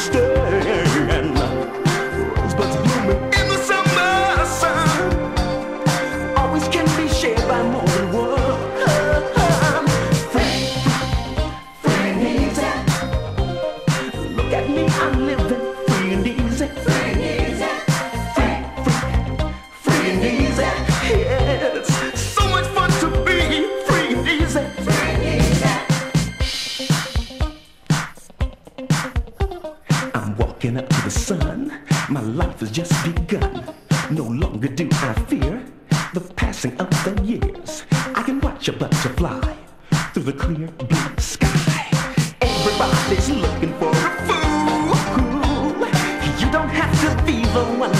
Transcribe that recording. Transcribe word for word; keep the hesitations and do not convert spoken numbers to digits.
understand. Rosebuds blooming in the summer sun always can be shared by more than one. Free, free and easy. Look at me, I'm living free and easy. Free and easy. Free, free, free and easy. It's so much fun to be free and easy. Free and easy. I'm walking up to the sun. My life has just begun. No longer do I fear the passing of the years. I can watch a butterfly through the clear blue sky. Everybody's looking for a fool. You don't have to be the one